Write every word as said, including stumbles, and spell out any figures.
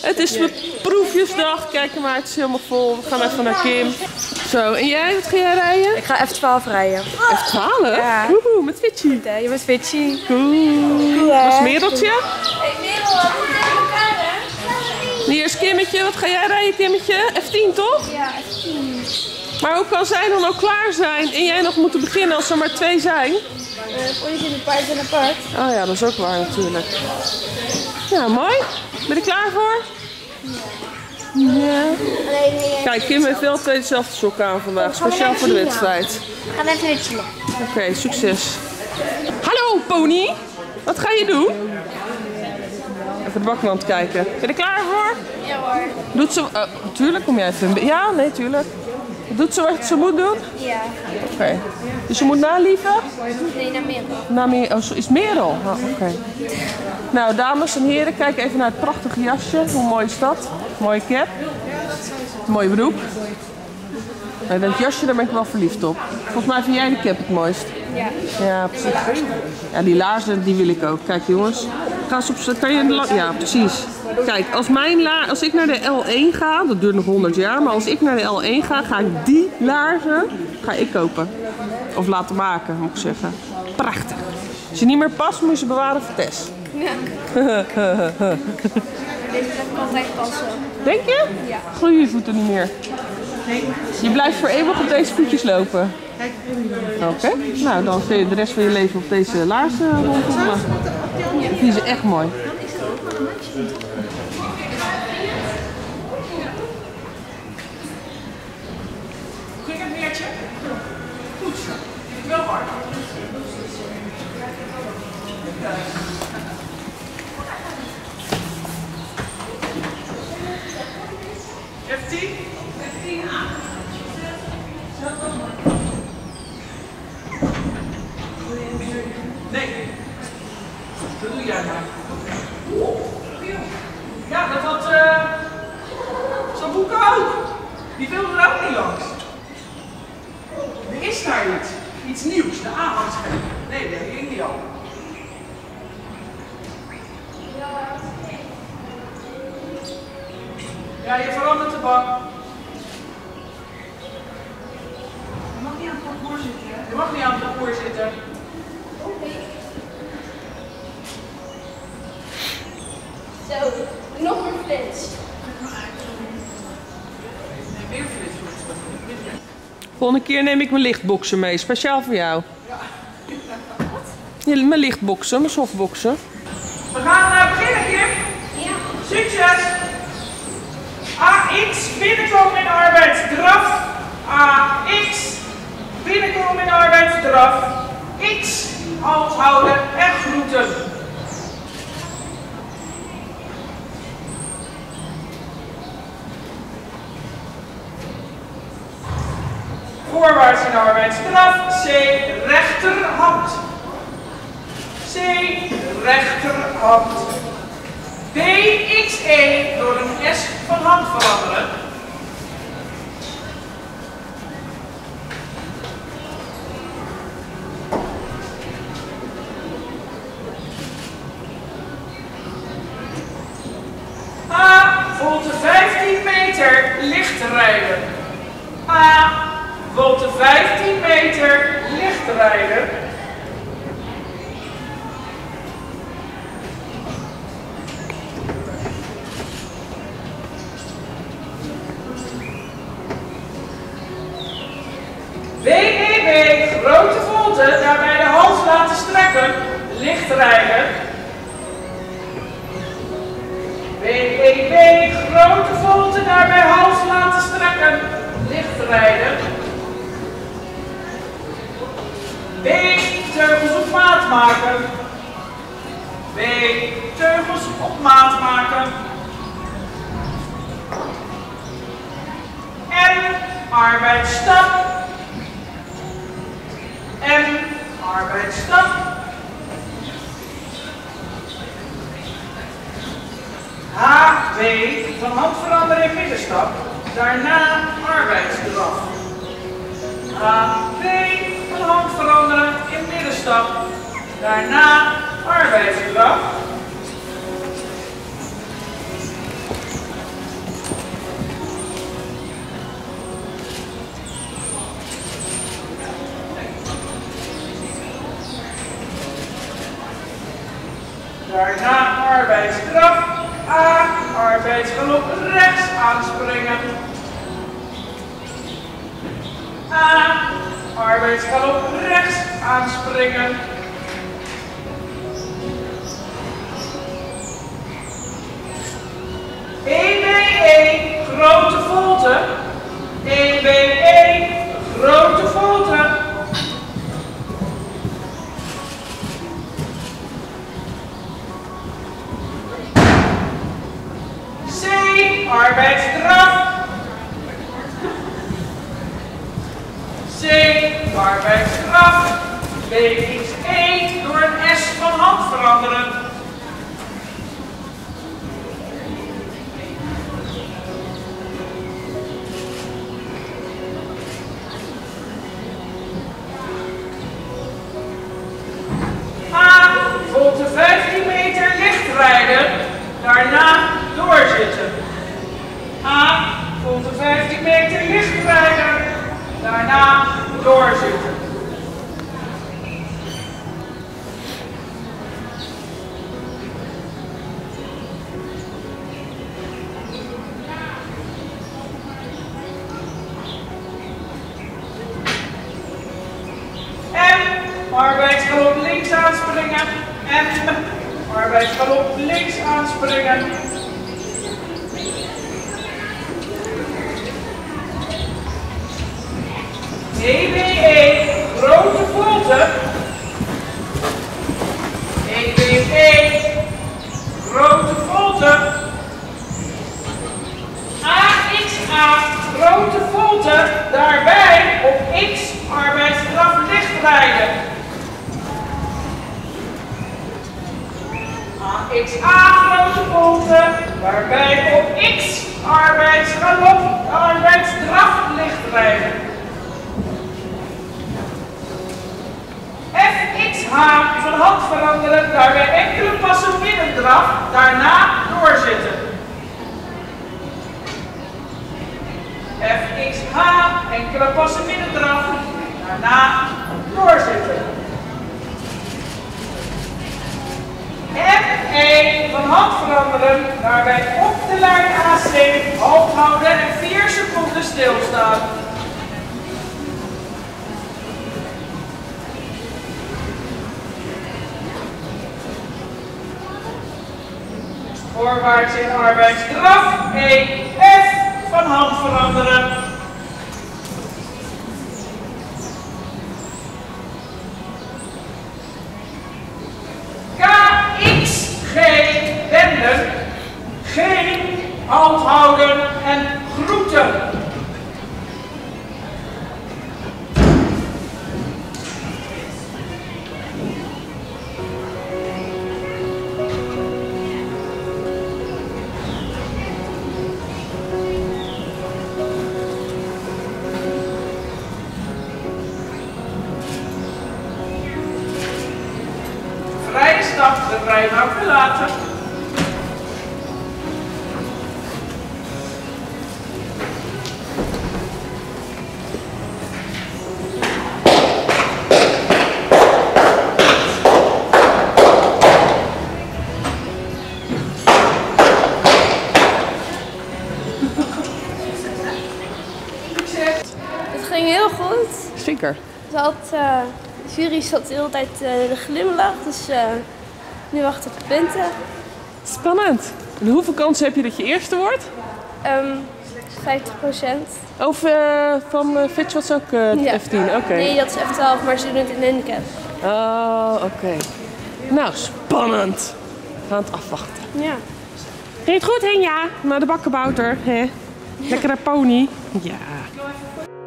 Het is mijn proefjesdag. Kijk maar, het is helemaal vol. We gaan even naar Kim. Zo, en jij? Wat ga jij rijden? Ik ga F twaalf rijden. F twaalf? Ja. Woehoe, met Fitchie. Je bent Fitchie. Cool. Dat is Mereltje. Hey Merel, we moeten tegen elkaar hè? Hier is Kimmetje. Wat ga jij rijden, Kimmetje? F tien toch? Ja, F tien. Maar hoe kan zij dan al klaar zijn en jij nog moeten beginnen als er maar twee zijn? Uh, voor je zit een paard en apart. Oh ja, dat is ook waar natuurlijk. Ja, mooi. Ben je er klaar voor? Ja. Alleen, hey, Kijk, Kim heeft wel twee dezelfde sokken aan vandaag. Speciaal voor de wedstrijd. Ga even wisselen. Oké, okay, succes. Hallo, pony. Wat ga je doen? Even de bakmand kijken. Ben je er klaar voor? Ja hoor. Doet ze... Uh, tuurlijk, kom jij even... Ja, nee, tuurlijk. Doet ze wat ze moet doen? Ja. Oké. Okay. Dus je moet na Lieve? Nee, naar Merel. Na Merel. Oh, is Merel? Oh, oké. Okay. Nou, dames en heren, kijk even naar het prachtige jasje. Hoe mooi is dat? Mooie cap. Mooie broek. Nou, dat jasje, daar ben ik wel verliefd op. Volgens mij vind jij de cap het mooist. Ja. Ja, precies. Ja, die laarzen, die wil ik ook. Kijk jongens. Ga eens op... Kan je de ja, precies. Kijk, als, mijn la als ik naar de L één ga, dat duurt nog honderd jaar, maar als ik naar de L één ga, ga ik die laarzen ga ik kopen. Of laten maken, moet ik zeggen. Prachtig. Als je niet meer past, moet je ze bewaren voor Tess. Ja. Deze kan altijd passen. Denk je? Ja. Groeien je voeten niet meer? Je blijft voor eeuwig op deze voetjes lopen. Oké, okay. Nou dan kun je de rest van je leven op deze laarzen rondlopen. Die is echt mooi. Ging het meertje? Goed zo. Wel hard. F tien? F tien A. Nee. Dat doe jij maar. Ja, dat had uh, zo'n boek ook. Die wilde er ook niet langs. Er is daar iets. Iets nieuws. De aanhangsgever. Nee, dat ging niet al. Ja, je verandert de bank. Je mag niet aan het parcours zitten, hè? Je mag niet aan het parcours zitten. Oké. Zo, nog een flits. Nee, weer flits. Volgende keer neem ik mijn lichtboxen mee, speciaal voor jou. Ja, mijn lichtboxen, mijn softboxen. We gaan uh, beginnen, Kim. Ja. Succes! A X, binnenkomen in de arbeidsdraf. A X, binnenkomen in de arbeidsdraf. X, halt houden en groeten. Voorwaarts in de arbeidsdraf. C, rechterhand. C, rechterhand. D, X E, door een S van hand veranderen. A, volte vijftien meter, licht rijden. A, volte vijftien meter, licht rijden. W E B, grote volte, daarbij de hals laten strekken, licht rijden. W E B, grote volte, daarbij hals laten strekken, licht rijden. B, teugels op maat maken. B, teugels op maat maken. N, arbeidsstap. En arbeidsstap. H, B, van hand veranderen in middenstap. Daarna arbeidsdraf. H, B, van hand veranderen in middenstap. Daarna arbeidsdraf. aanspringen. één B één, grote volte. één B één, grote volte. C, arbeidsdraf. C, arbeidsdraf. B X één, door een S van hand veranderen. A, volte vijftien meter licht rijden, daarna doorzitten. A, volte vijftien meter licht rijden, daarna doorzitten. M, arbeidsgalop links aanspringen. M, arbeidsgalop links aanspringen. E B één, grote volte. E B één, grote volte. A X A, grote volte. Daarbij op X, arbeidsdraf licht rijden. A X A, grote volte. Daarbij op X, arbeidsgalop, arbeidsdraf licht rijden. F X H, van hand veranderen, daarbij enkele passen binnendraf, daarna doorzitten. F X H, enkele passen binnendraf, daarna doorzitten. F één, van hand veranderen, daarbij op de lijn A C, halt houden en vier seconden stilstaan. Voorwaarts in arbeidsdraf, E F, van hand veranderen. K X G, wenden. G, hand houden en groeten. Vrije stap, de rijbaan verlaten. Het ging heel goed. Zeker. Ze had, uh, de jury zat de hele tijd uh, de glimlach, dus uh, nu wacht op de punten. Spannend. En hoeveel kansen heb je dat je eerste wordt? Um, vijftig procent. Of uh, van uh, Fitch was ook uh, Ja. F tien? Oké. Okay. Nee, dat is F twaalf, maar ze doen het in handicap. Oh, oké. Okay. Nou, spannend. We gaan het afwachten. Ja. Ging het goed, Henja? Naar de bakkenbouter, hè? Lekkere pony. Ja.